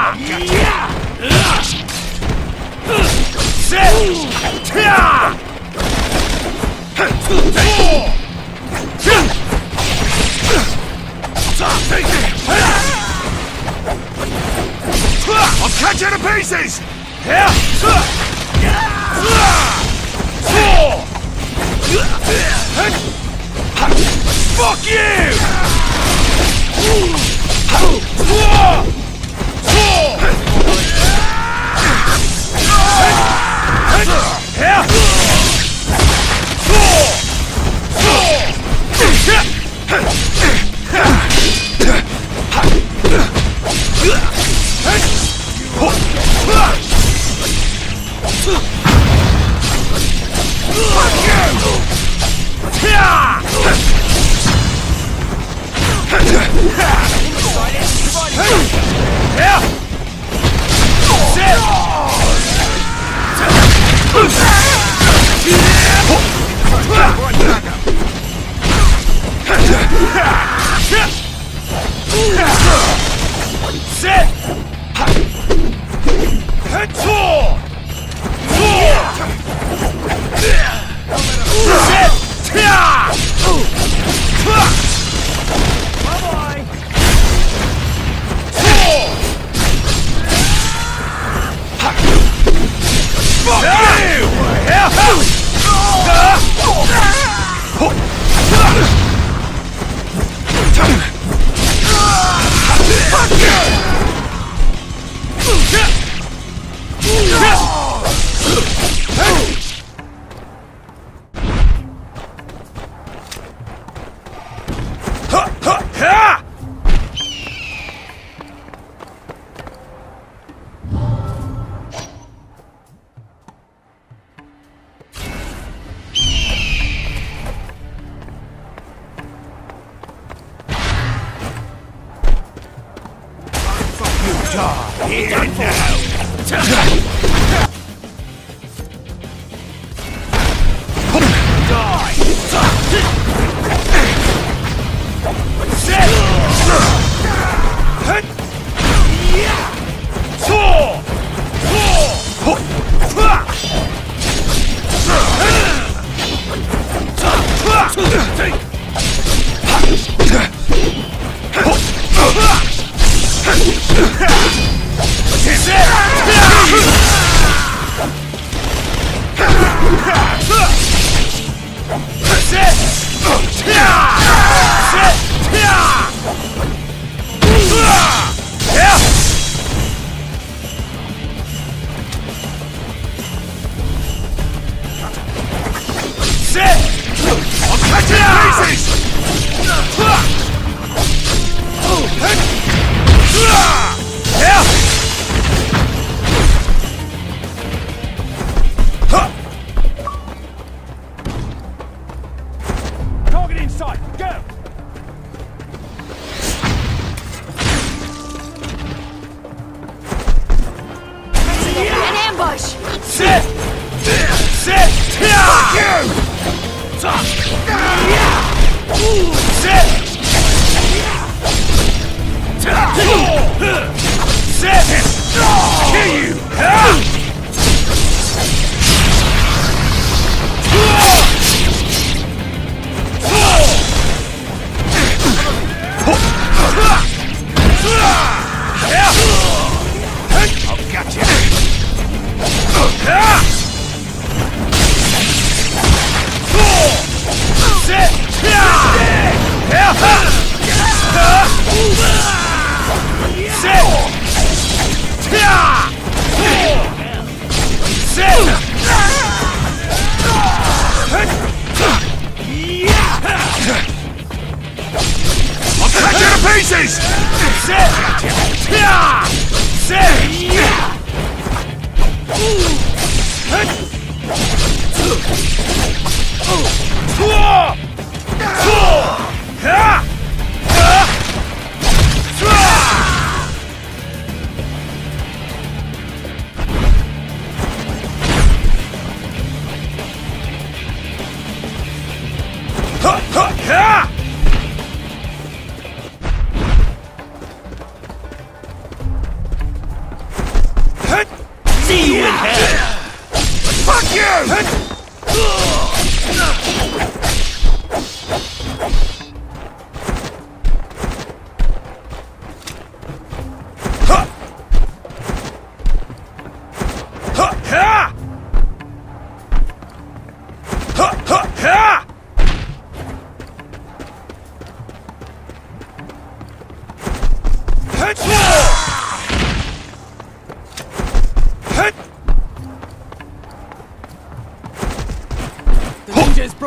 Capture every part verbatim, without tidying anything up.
I'll catch you to pieces! Fuck you!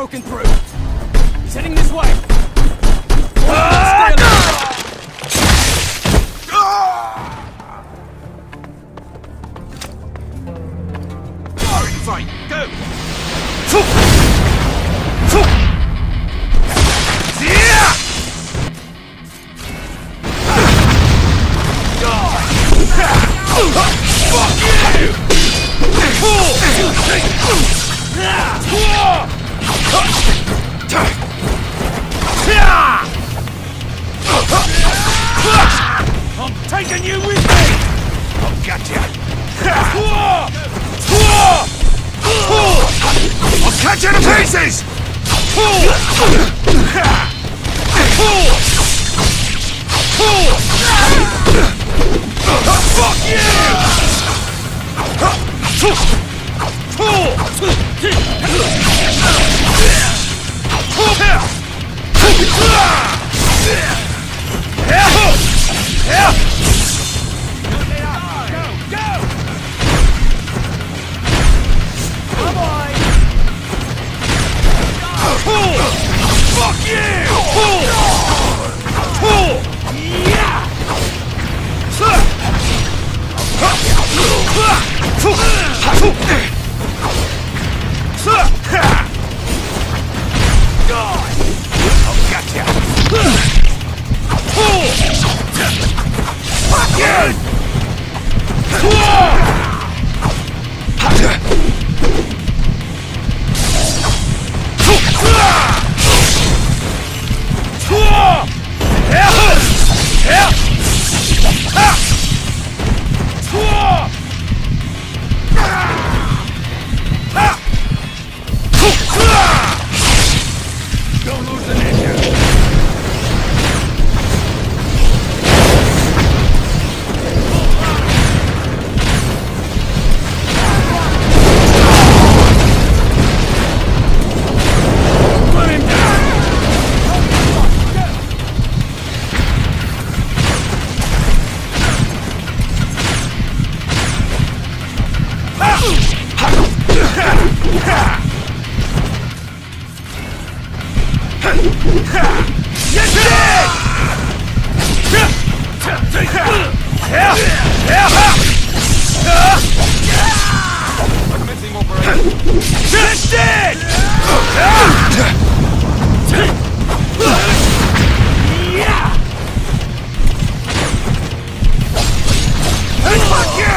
broken through. He's heading this way. Firing fight, go! Fuck you! I'm taking you with me! I'll get you! I'll catch you to pieces! Fuck you! Fuck you! I'll get ya! Fuck you! Don't lose the ninja! Put him down! You're dead! Commencing operation. You're dead! Fuck you!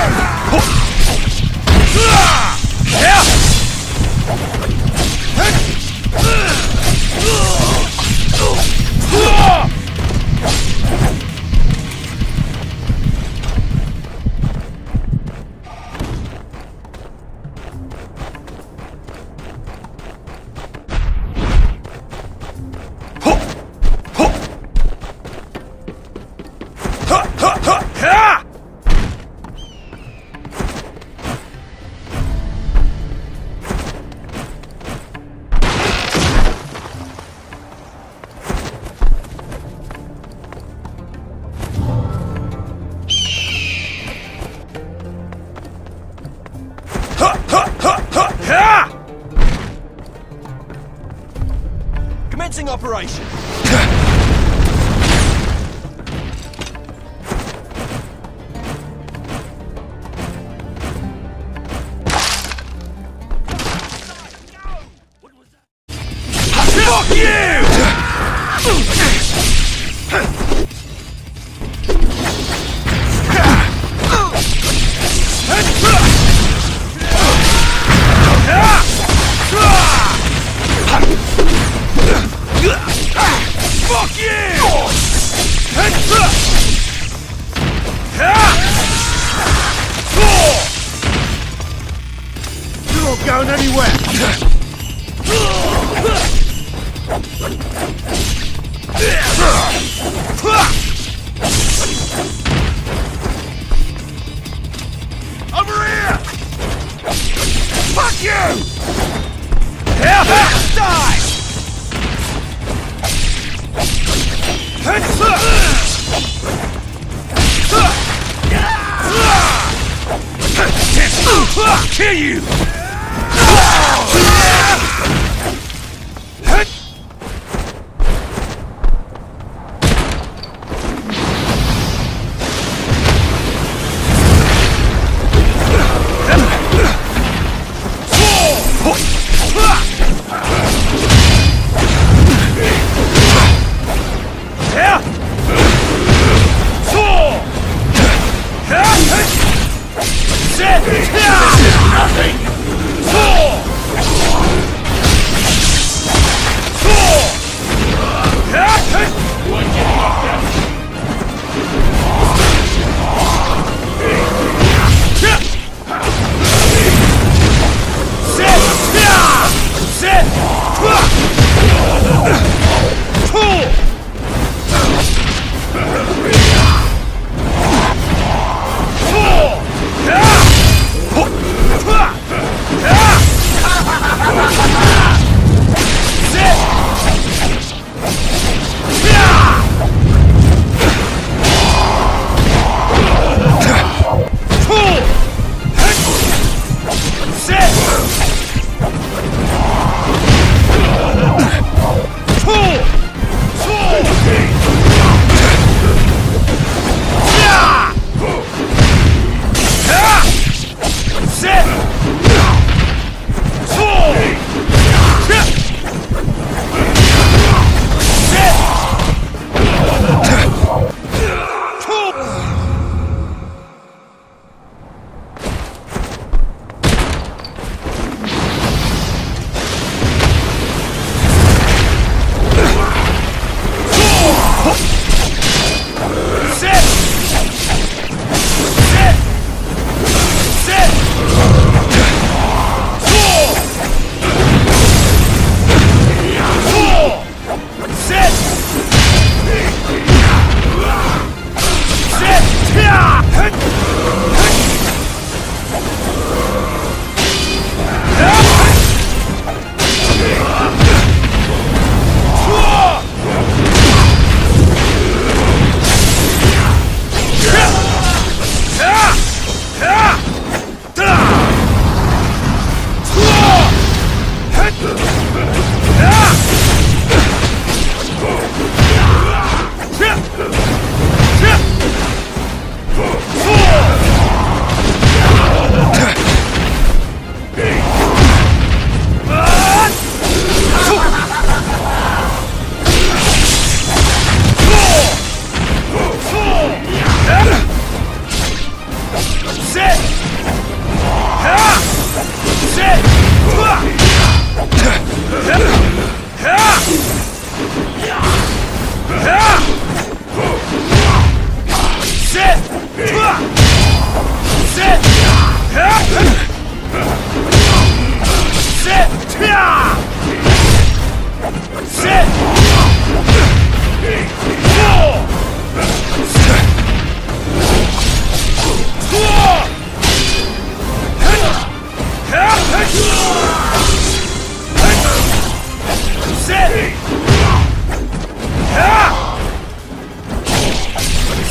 Commencing operation. Fuck you! Fuck you! You're not going anywhere! Over here! Fuck you! Die! Kill you!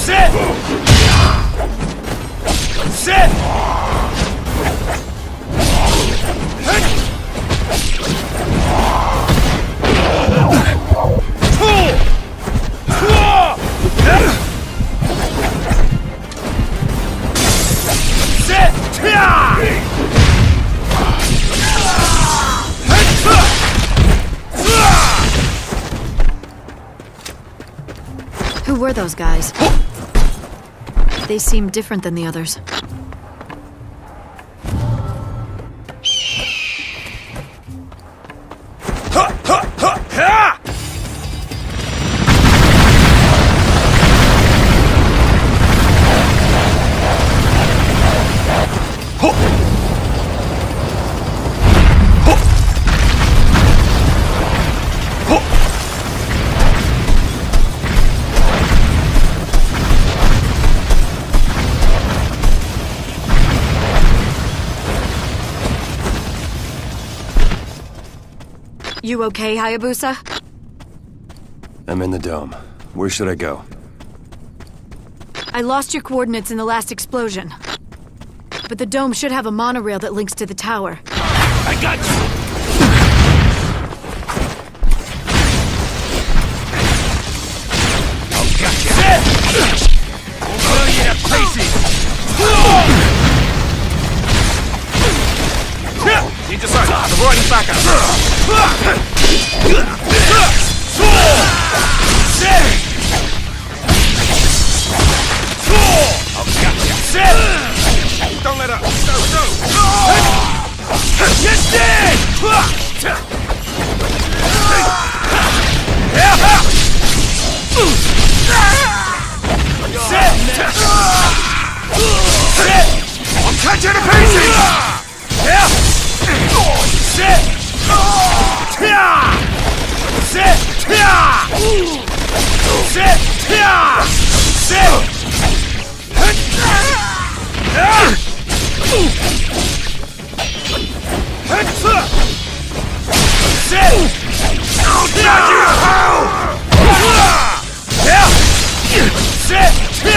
Sit! Sit! Who were those guys? They seem different than the others. You okay, Hayabusa? I'm in the dome. Where should I go? I lost your coordinates in the last explosion. But the dome should have a monorail that links to the tower. I got you! I'll get you! We'll burn you to pieces! Need to sight, the riding back up! I'll get you! Don't let up! Go, go! You're dead! I'm catching the pieces! Sit! Sit! Sit! Sit! I'll drag you to hell! Sit!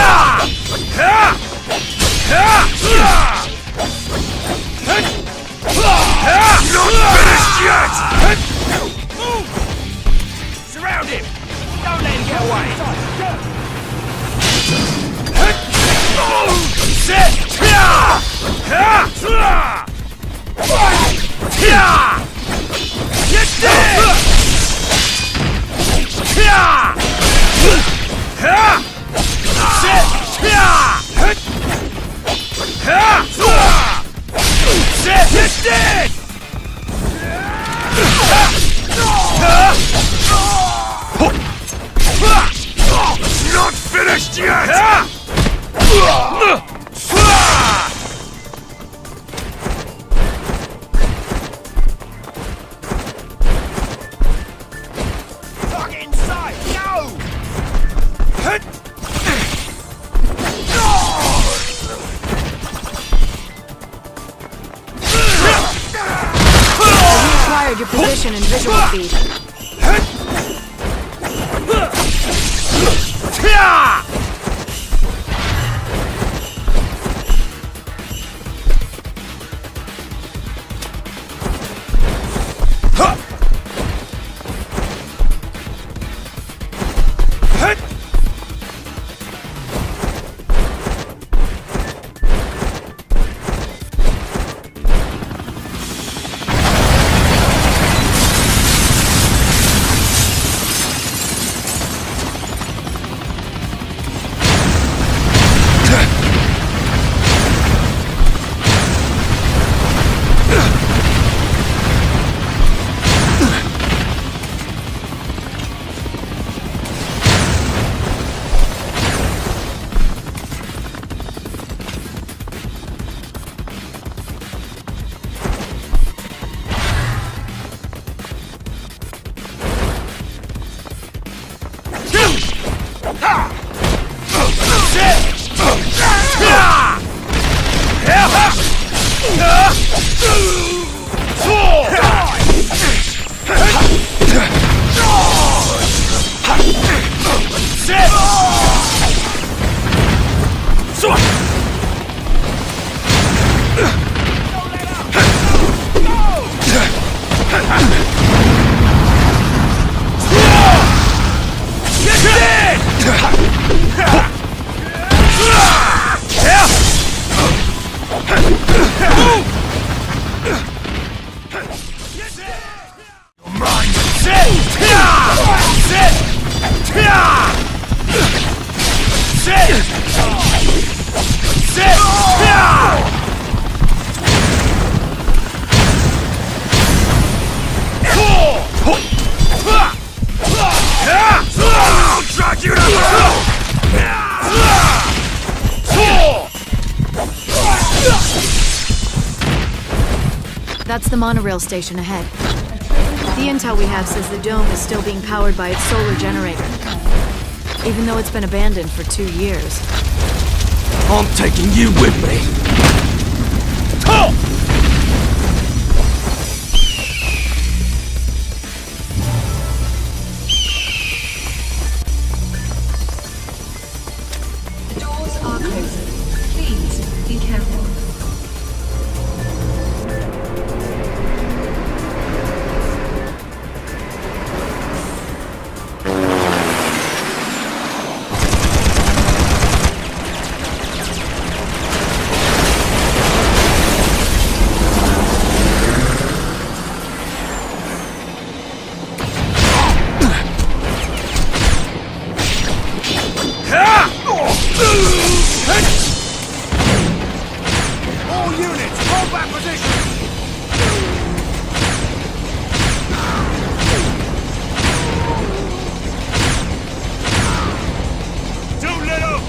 Not finished yet! Move! Surround him! Don't let him get away! Sit! You're dead! Sit! Sit! You're dead! Not finished yet! Target inside! Go! We acquired your position and visual feed. That's the monorail station ahead. The intel we have says the dome is still being powered by its solar generator, even though it's been abandoned for two years. I'm taking you with me. Oh! The doors are closing. Please be careful. All units, hold back position! Don't let up!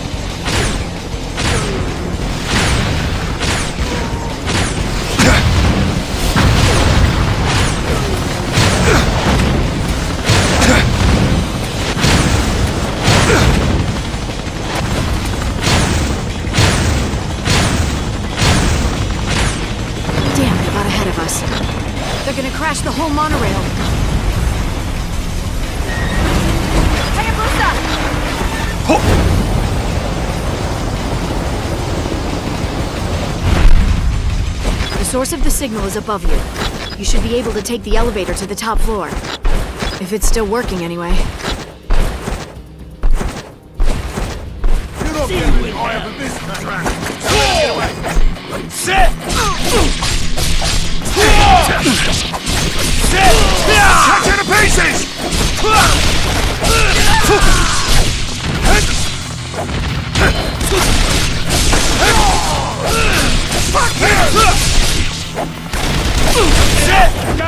Damn, they got ahead of us. They're gonna crash the whole monorail. The source of the signal is above you. You should be able to take the elevator to the top floor. If it's still working anyway. Get up there! I have a business track! Sit! Sit! Cut you to pieces! Fuck him! Sit!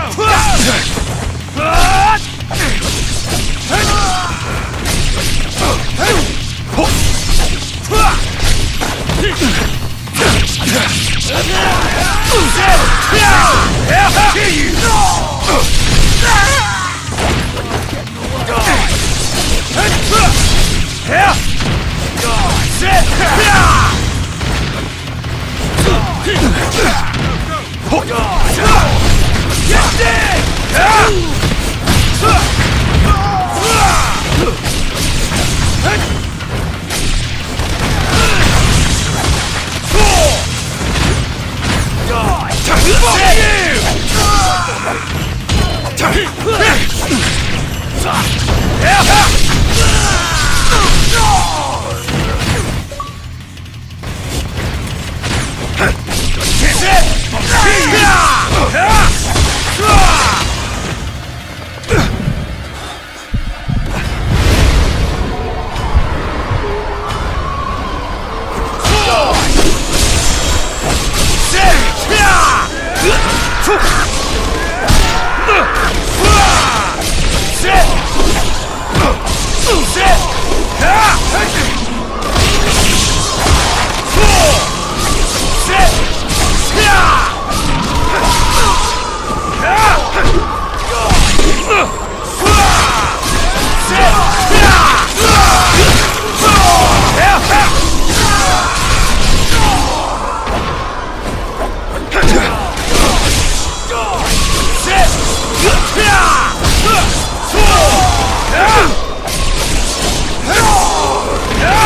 Yeah!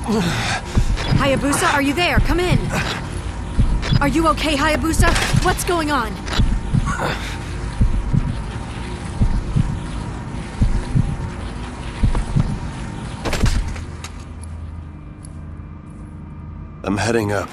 Hayabusa, are you there? Come in. Are you okay, Hayabusa? What's going on? I'm heading up.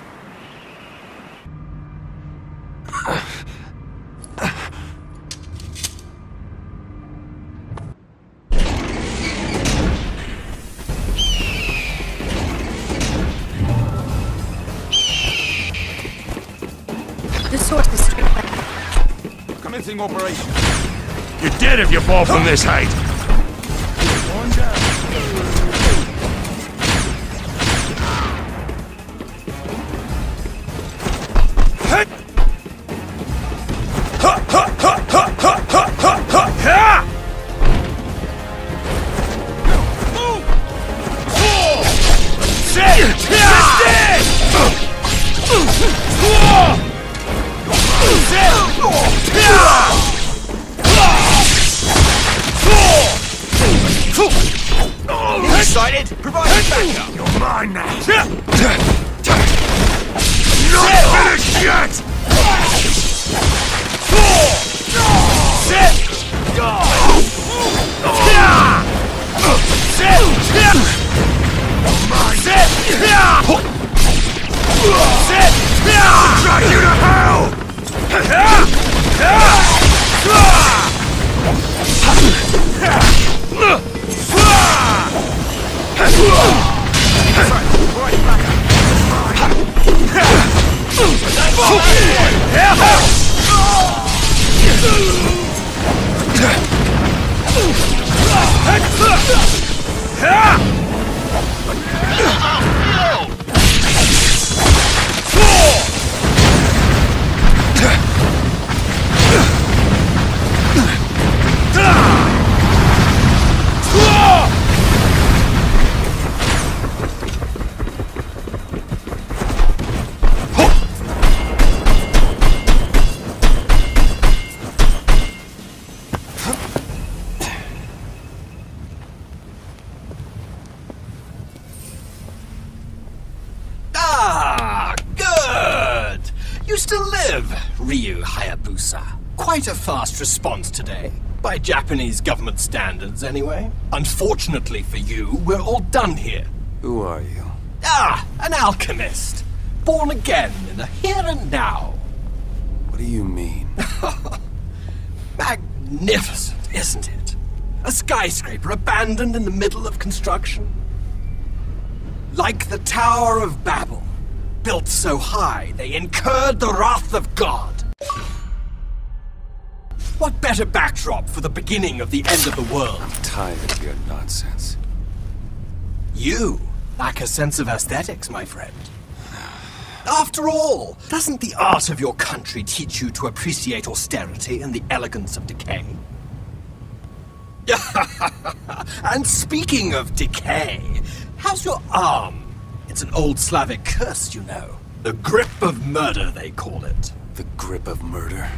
The source is straight ahead. Commencing operation. You're dead if you fall from this height. One down. Excited? Provide backup. You're mine now. Not finished yet. Sit. Sit. Drag you to hell. You still live, Ryu Hayabusa. Quite a fast response today. By Japanese government standards, anyway. Unfortunately for you, we're all done here. Who are you? Ah, an alchemist. Born again in the here and now. What do you mean? Magnificent, isn't it? A skyscraper abandoned in the middle of construction. Like the Tower of Babel. Built so high, they incurred the wrath of God. What better backdrop for the beginning of the end of the world? I'm tired of your nonsense. You lack a sense of aesthetics, my friend. After all, doesn't the art of your country teach you to appreciate austerity and the elegance of decay? And speaking of decay, how's your arm? It's an old Slavic curse, you know. The grip of murder, they call it. The grip of murder?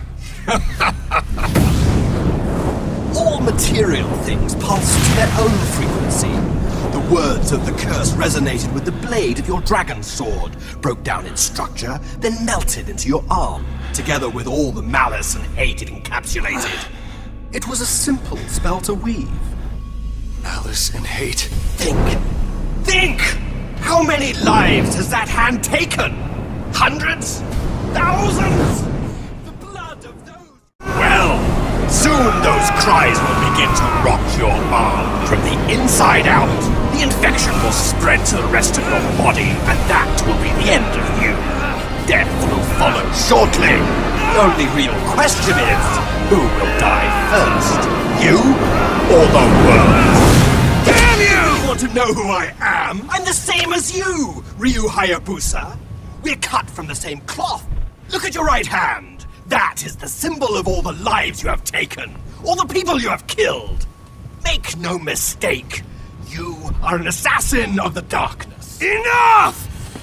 All material things pulse to their own frequency. The words of the curse resonated with the blade of your dragon sword, broke down its structure, then melted into your arm, together with all the malice and hate it encapsulated. It was a simple spell to weave. Malice and hate? Think! Think! How many lives has that hand taken? Hundreds? Thousands? The blood of those... Well, soon those cries will begin to rot your arm from the inside out. The infection will spread to the rest of your body, and that will be the end of you. Death will follow shortly. The only real question is, who will die first? You or the world? Damn you! You want to know who I am? I'm the same as you, Ryu Hayabusa. We're cut from the same cloth. Look at your right hand. That is the symbol of all the lives you have taken, all the people you have killed. Make no mistake, you are an assassin of the darkness. Enough!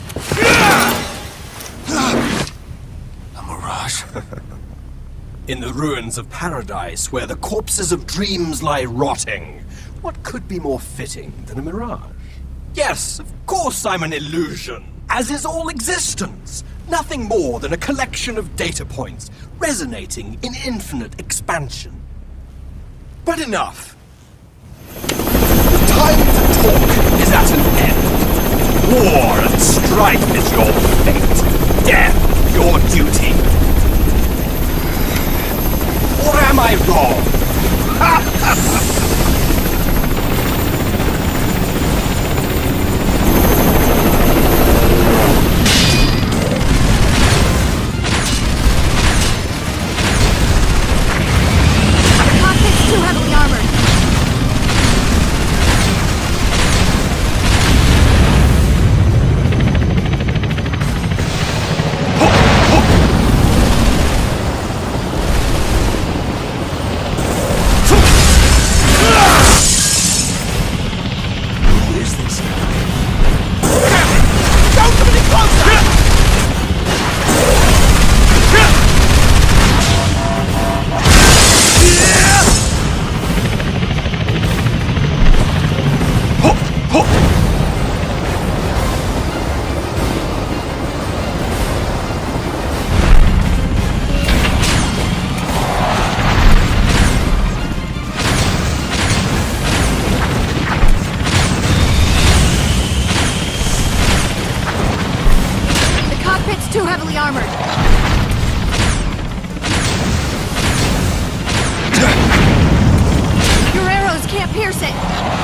A mirage. In the ruins of paradise, where the corpses of dreams lie rotting, what could be more fitting than a mirage? Yes, of course I'm an illusion, as is all existence. Nothing more than a collection of data points, resonating in infinite expansion. But enough. The time to talk is at an end. War and strife is your fate. Death, your duty. Or am I wrong? Too heavily armored. Who is this guy? Don't come any closer! Too heavily armored. Your arrows can't pierce it.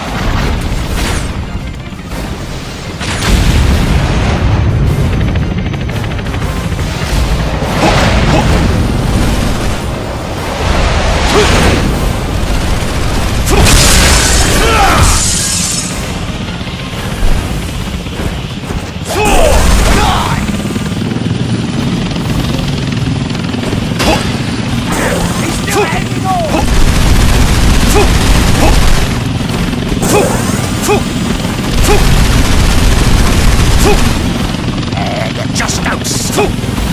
Just don't stop.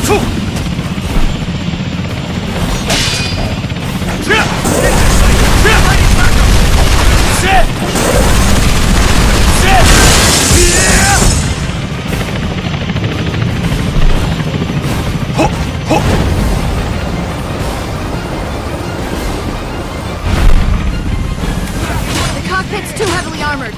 The cockpit's too heavily armored.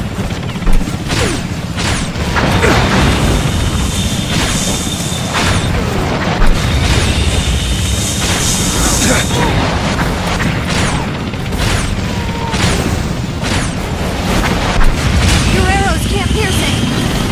Your arrows can't pierce it.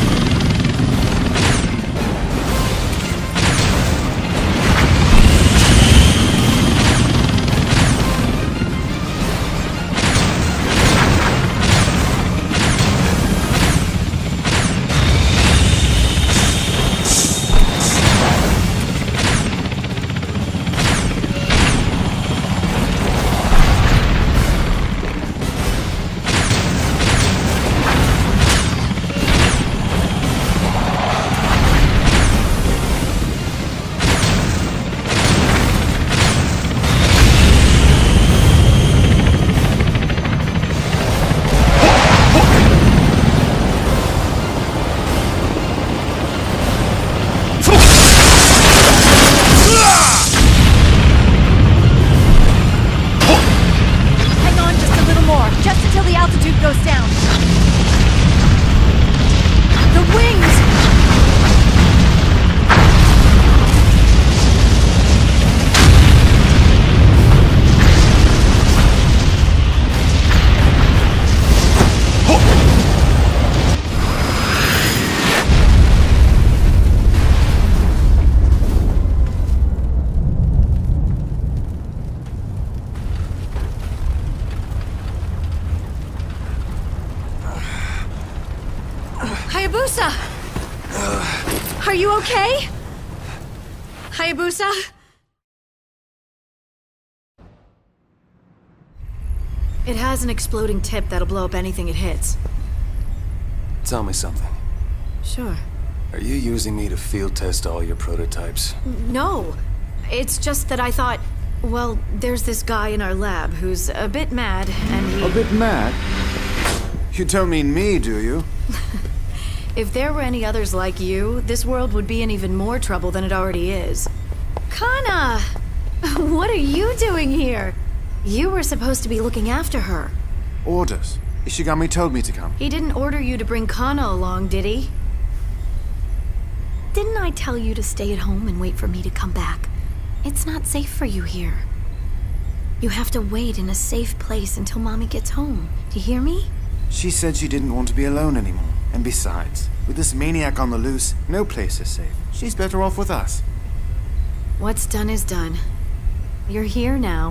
Just until the altitude goes down. The wings! Hayabusa! Are you okay? Hayabusa? It has an exploding tip that'll blow up anything it hits. Tell me something. Sure. Are you using me to field test all your prototypes? No. It's just that I thought, well, there's this guy in our lab who's a bit mad, and he... A bit mad? You don't mean me, do you? If there were any others like you, this world would be in even more trouble than it already is. Kana! What are you doing here? You were supposed to be looking after her. Orders. Ishigami told me to come. He didn't order you to bring Kana along, did he? Didn't I tell you to stay at home and wait for me to come back? It's not safe for you here. You have to wait in a safe place until Mommy gets home. Do you hear me? She said she didn't want to be alone anymore. And besides, with this maniac on the loose, no place is safe. She's better off with us. What's done is done. You're here now.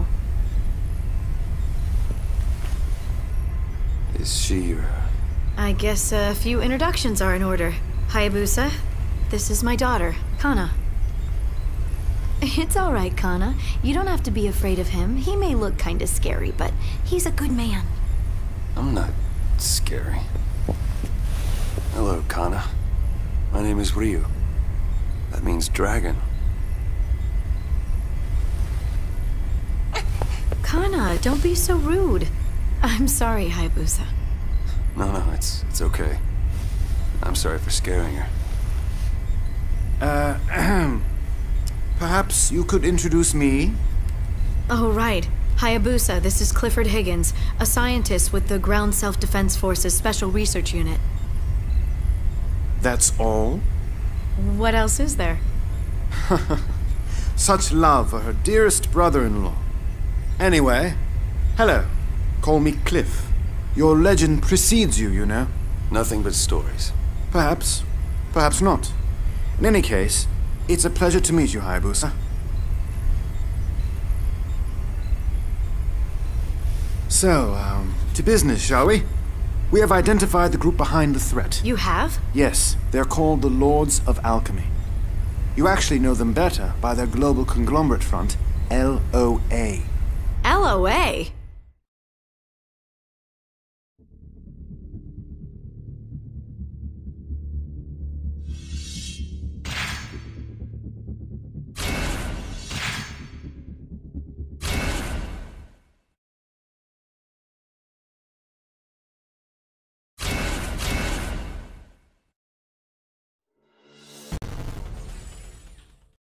Is she, uh... I guess a few introductions are in order. Hayabusa, this is my daughter, Kana. It's all right, Kana. You don't have to be afraid of him. He may look kinda scary, but he's a good man. I'm not scary. Hello, Kana. My name is Ryu. That means dragon. Kana, don't be so rude. I'm sorry, Hayabusa. No, no, it's it's okay. I'm sorry for scaring her. Uh, ahem. Perhaps you could introduce me? Oh, right. Hayabusa, this is Clifford Higgins, a scientist with the Ground Self-Defense Force's Special Research Unit. That's all? What else is there? Such love for her dearest brother-in-law. Anyway, hello. Call me Cliff. Your legend precedes you, you know. Nothing but stories. Perhaps. Perhaps not. In any case, it's a pleasure to meet you, Hayabusa. So, um, to business, shall we? We have identified the group behind the threat. You have? Yes, they're called the Lords of Alchemy. You actually know them better by their global conglomerate front, L O A. L O A?